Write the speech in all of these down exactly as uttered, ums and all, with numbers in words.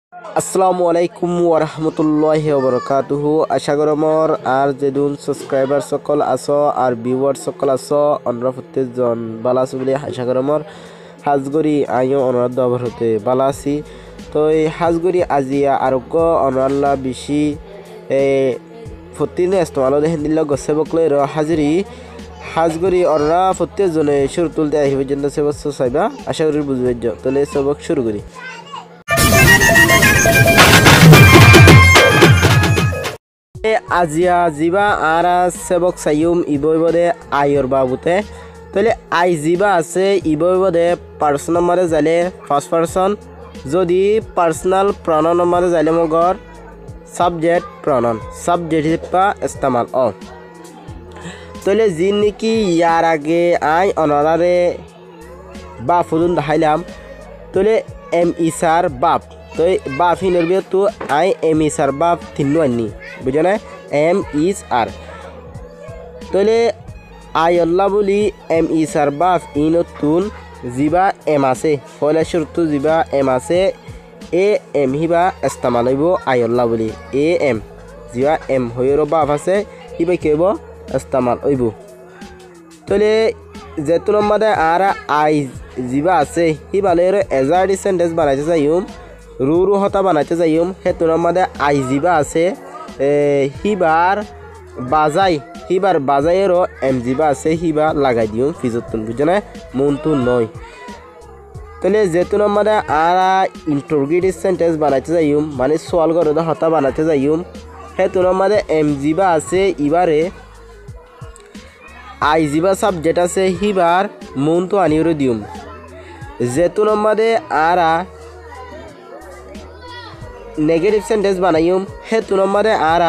আসসালামু আলাইকুম ওয়া রাহমাতুল্লাহি ওয়া বারাকাতুহু। আশা করি আমার আর যেদুন সাবস্ক্রাইবার সকল আছো আর ভিউয়ার সকল আছো অনরা প্রত্যেকজন ভালো আছো বলে আশা করি আমার হাজগরি আইও অনরা দবর হতে ভালো আছি। তো এই হাজগরি আজিয়া আরোগ্য অনরাল্লা বেশি প্রতিদিন ইস্তেমাল দেখেন দিল গছে বকলে র হাজিরি হাজগরি অনরা প্রত্যেকজনে শুরু তুলতে আসবে পর্যন্ত সেবক চাইবা আশা করি বুঝবে। তাহলে সবক শুরু করি। আজিয়া জিবা আর সেবক সাইম ইবদে আয়র বাবুতে তাহলে আই জিবা আছে ইবদে পার্সন নম্বরে যাইলে ফার্স্ট পার্সন যদি পার্সোনাল প্রনাউন নম্বরে যাইলে মগর সাবজেক্ট প্রনাউন সাবজেক্ট বা ইস্তেমাল অ তাহলে যি নাকি ইয়ার আগে আই অনারারে বাপ ফুদুন দেখাইলাম তাহলে এম ইসার বাপ তো বাপ হিনের বিয়ে তো আই এম ইস আর বাপ তিন্ন আনি বুঝো না এম ইস আর তাহলে আই আল্লাহ বলি এম ইস আর বাপ ই নতুন জিবা এম আছে ফলে শুরু জিবা এম আছে এ এম হিবা ইস্তেমাল হইব আই আল্লাহ বলি এ এম জিবা এম হইর বাপ আছে হিবা কেব ইস্তেমাল হইব। তাহলে যেহেতু নম্বরে আর আই জিবা আছে হিবালের এজার্ডি সেন্টেন্স বানাইতে যাইম রু রু হতা বানাইতে যাইম হেতুর মধ্যে আই জিবা আছে হিবার বাজাই হিবার বাজাইয়েরও এম জিবা আছে হিবা লাগাই দিম ফিজতুন বুঝে না মনতু নয়। তাহলে যেতুন মধ্যে আর ইন্টারোগেটিভ সেন্টেন্স বানাইতে যাইম মানে সোয়াল করে হতা বানাইতে যাইম হেতুর মধ্যে এম জিবা আছে ইবারে আই জিবা সাবজেক্ট আছে হিবার মনতু আনিও দিম যেতুন মধ্যে আর নেগেটিভ সেন্টেন্স বানাইম হেতু নম্বরে আর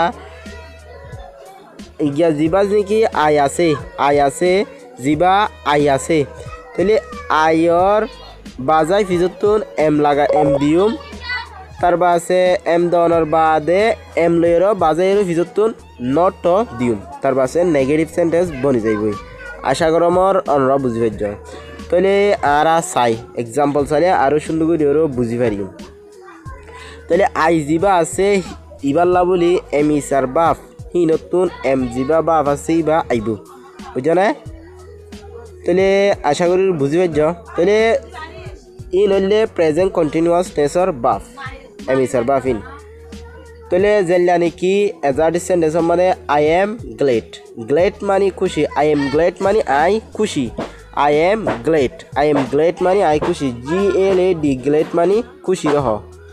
ইয়া জিবা নাকি আই আছে আই আছে জিবা আই আছে তাহলে আইয়র বাজাই ফিজতুন এম লাগা এম দিম তারপর আছে এম দনের বাদে এম লয়ের বাজাইয়ের ফিজতুন নট দিম তারপর আছে নেগেটিভ সেন্টেন্স বনি যাইবই। আশা করি আমার অনরা বুঝি পাইছ। তাহলে আর চাই এক্সাম্পল চাইলে আরও সুন্দর করে বুঝি পারিম। তাহলে আই জিবা আছে ইবাল্লা বলি এম ইসার বাপ হি নতুন এম জিবা বাপ আছে ইবা আইব বুঝছো না। তাহলে আশা করি বুঝি পাইছ। তাহলে ইন হইলে প্রেজেন্ট কন্টিনিউয়াস টেন্সর বাপ এম ইসার বাপ ইন তাহলে যেলা নাকি এজার্টি সেন্টেন্স মানে আই এম গ্লেড গ্লেড মানে খুশি আই এম গ্লেড মানে আই খুশি I am glad I am glad মানে আই খুশি G L A D glad মানে খুশি রহ।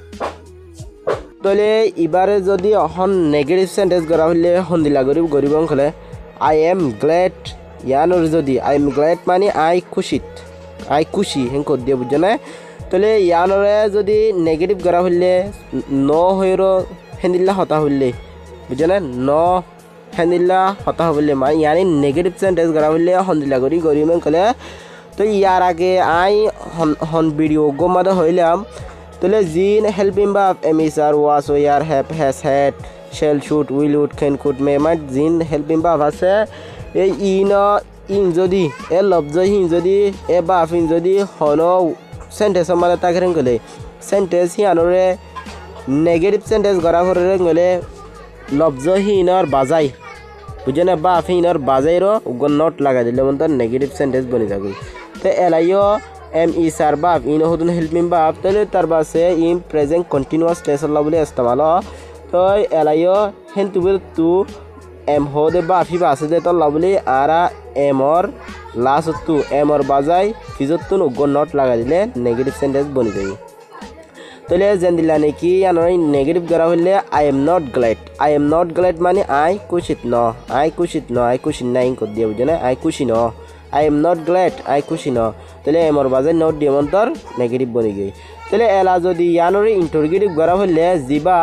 তাহলে এবারে যদি এখন নেগেটিভ সেন্টেন্স করা হলে সন্দিলা গরিব গরিব অংশলে আই এম গ্লেড ইয়ানোর যদি আই এম গ্লেড মানে আই খুশিত আই খুশি হেন কর দিয়ে বুঝছো না। তাহলে ইয়ানরে যদি নেগেটিভ করা হলে ন হইর হেন্দিল্লা হতা হইলে বুঝছো না ন হেন্দিল্লা হতা হইলে মানে ইয়ানি নেগেটিভ সেন্টেন্স করা হলে সন্দিলা গরি গরিব অংশলে তো ইয়ার আগে আই হন ভিডিও গোমাদা হইলাম তাহলে জিন helping verb am is are was were have has had shall should will would can could may might জিন হেল্পিং বাপ আছে এই ইন ইন যদি এ লব্জ হিন যদি এ বাপ ইন যদি হন সেন্টেন্স মানে তাকে গেলে সেন্টেন্স হিয়ানরে নেগেটিভ সেন্টেন্স করা করে গেলে লব্জ হিনর বাজাই বুঝে না বাপ হিনর বাজাইরও নট লাগাই দিলে মতো নেগেটিভ সেন্টেন্স বনি যাবে। তো এলাইও এম ইস আর বাপ ইন হতুন হেল্পিং বাপ তাহলে তার বাসে ইন প্রেজেন্ট কন্টিনিউয়াস টেন্সর বলে ইস্তেমাল তো এলাইও হেন তুবে তু এম হদে বাপ হিবা আছে দে তোর বলে আর এমর লাস্ট তু এমর বাজাই ফিজতুন উগ্র নট লাগাই দিলে নেগেটিভ সেন্টেন্স বনি যাবে। তাহলে যেন দিলা নাকি আনর নেগেটিভ করা হলে I am not glad I am not glad মানে আই খুশিত ন আই খুশিত ন আই খুশি নাই কর দিয়ে বুঝে না আই খুশি ন I am not glad I খুশি ন তাহলে এমর বাজে নট দিয়ে মন্তর নেগেটিভ বনি গই। তাহলে এলা যদি ইয়ানোর ইন্টারোগেটিভ করা হলে জিবা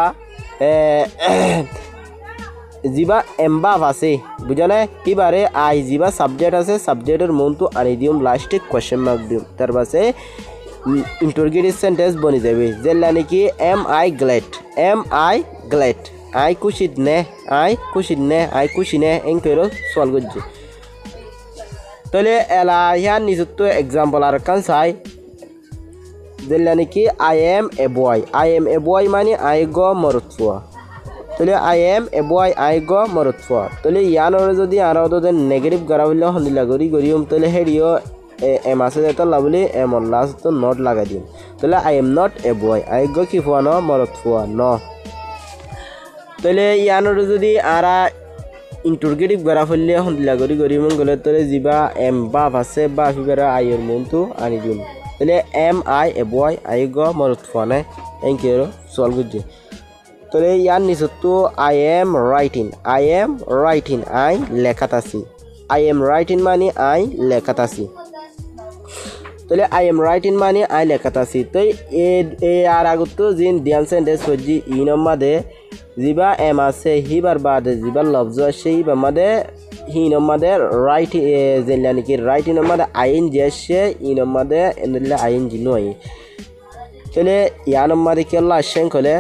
জিবা এম বাপ আছে বুঝা না এবারে আই জিবা সাবজেক্ট আছে সাবজেক্টের মনটো আনি দিম লাস্টে কোয়েশ্চেন মার্ক দিম তার পাশে ইন্টারোগেটিভ সেন্টেন্স বনি যাবে যেলা নাকি am I glad am I glad I খুশিত নে আই খুশিত নে আই খুশি নে এনকেরও সলভ করছে। তাহলে এলা ইয়ার নিজত্ব এক্সাম্পল আর কান চাই যেলা নাকি I M A boy I M A বয় মানে আই গ মরত ফুয়া তাহলে I M A boy I গ মরত ফুয়া তাহলে ইয়ানোর যদি আর ওদের নেগেটিভ করা হইলে হন্দিলা গরি গরিম তাহলে হেডিও এম আছে যেটা লাভলি এম অন লাস্ট তো নট লাগাই দিম তাহলে আই am not a boy I গ কি ফুয়া ন মরত ফুয়া ন তাহলে ইয়ানোর যদি আরা ইন্টারগেটিভ করা হইলে হন্দিলা গরি গরিম গলে তাহলে যিবা এম বাপ আছে বাপ ইবারা আইয়ের মনটো আনি দিম তাহলে M I A boy I গ মরত ফুয়া নাই এনকে আর সলভ করছি তাহলে ইয়ার নিচত তো I am writing I am writing I লেখাত আছি আই এম রাইটিং মানে আই লেখাত আছি তাহলে আই এম রাইটিং মানে আই লেখাত আছি তো এই আর আগত তো জিন দিয়ান সেন্টেন্স হজি ইনম মাদে যিবা এম আছে হিবার বাদে যিবা লফজ আছে হিবার মাদে হিনম মাদে রাইট যেলা নাকি রাইটিং মাদে আইন জি আছে ইনম মাদে এনলে আইন জি নয় তাহলে ইয়ানম মাদে কেলা আসেন কলে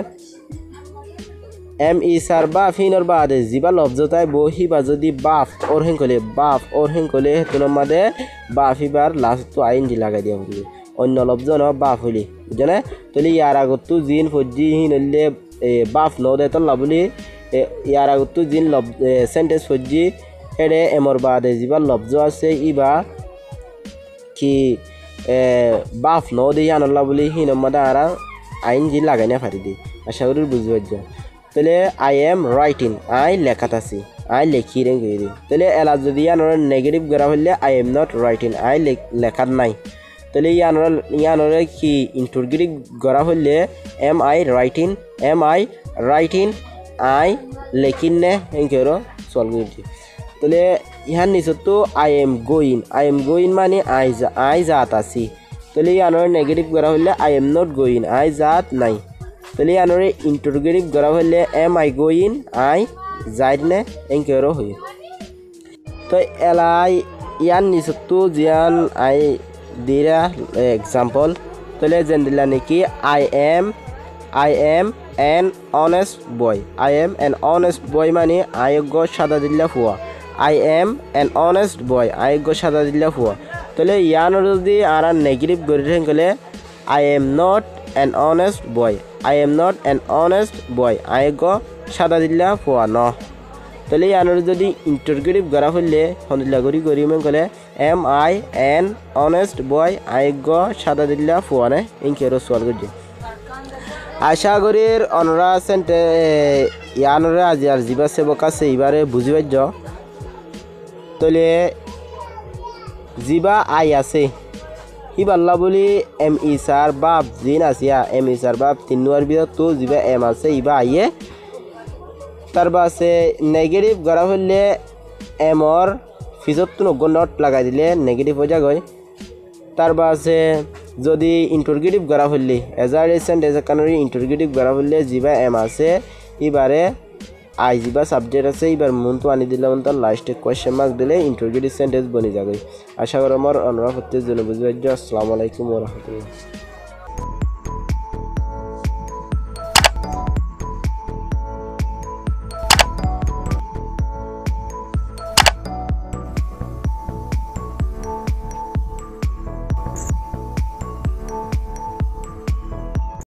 এম ই সার বাফ হিনর বাদে যিবা লফজ তাই বো হিবা যদি বাফ ওর হেন কলে বাফ ওর হেন কলে হেতুন মাদে বাফ হিবার লাস্ট তো আইন জি লাগাই দিয়া বলি অন্য লফজ ন বাফ হইলি বুঝনে তাহলে ইয়ার আগত তো জিন ফজি হিনলে বাফ ন দে তো লাবলি ইয়ার আগত তো জিন লফ সেন্টেন্স ফজি হেডে এমর বাদে যিবা লফজ আছে ইবা কি বাফ ন দে ইয়ান লাবলি হিনর মাদে আরা আইন জি লাগাই না পারি দি আশা করি বুঝতে পারছ তাহলে আই এম রাইটিং আই লেখাত আছি আই লেখি রেং করি তাহলে এলা যদি ইয়ানোর নেগেটিভ করা হলে I am not writing I লেখাত নাই তাহলে ইয়ানোর ইয়ানোর কি ইন্টারগেটিভ করা হলে am I writing am I writing I লেখিন নে এনকে আর সলভ করছি তাহলে ইহার নিচত তো I am going I am going মানে আই আই যাত আছি তাহলে ইয়ানোর নেগেটিভ করা হলে I am not going I যাত নাই তাহলে ইয়ানোর ইন্টারগেটিভ করা হলে এম আই গোয়িং আই যাইত নে এনকে আর হই তো এলাই ইয়ার নিচত তো জিয়ান আই দিরা এক্সাম্পল তাহলে যেন দিলা নাকি I am I am an honest boy I am an honest boy মানে আয়োগ্য সাদা দিল্লা ফুয়া I am an honest boy আয়োগ্য সাদা দিল্লা ফুয়া তাহলে ইয়ানোর যদি আর নেগেটিভ করে থাকলে I am not an honest boy I am not an honest boy আয়োগ্য সাদা দিল্লা ফুয়া ন তাহলে ইয়ানোর যদি ইন্টারগেটিভ করা হলে হন্দিলা গরি গরি মন গলে am I an honest boy আয়োগ্য সাদা দিল্লা ফুয়া নে ইনকে আর সলভ করছি আশা করির অনরা সেন্টে ইয়ানোরে আজি আর যিবা সেবক আছে এবারে বুঝি পাইছ তাহলে যিবা আই আছে হিবাল্লা বলি এম ই সার বাপ জিন আসিয়া এম ই সার বাপ তিনুয়ার ভিতর তো যিবা এম আছে ইবা আইয়ে তার বাসে নেগেটিভ করা হলে এমর ফিজত নব্বই নট লাগাই দিলে নেগেটিভ হয়ে যায় তার বাসে যদি ইন্টারগেটিভ করা হলে এজার সেন্টেন্স কারণে ইন্টারগেটিভ করা হলে যিবা এম আছে এবারে আই যিবা সাবজেক্ট আছে এবার মন তো আনি দিলে তার লাস্টে কোয়েশ্চেন মার্ক দিলে ইন্টারগেটিভ সেন্টেন্স বনি যাবে আশা করি আমার অনুরোধ করতে জন্য বুঝবে আসসালামু আলাইকুম ওয়া রাহমাতুল্লাহ।